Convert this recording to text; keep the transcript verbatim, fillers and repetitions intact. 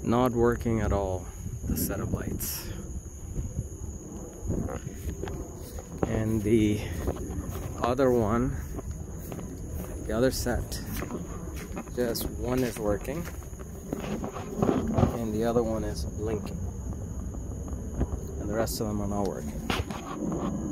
not working at all, the set of lights. And the other one, the other set, just one is working and the other one is blinking, and the rest of them are not working.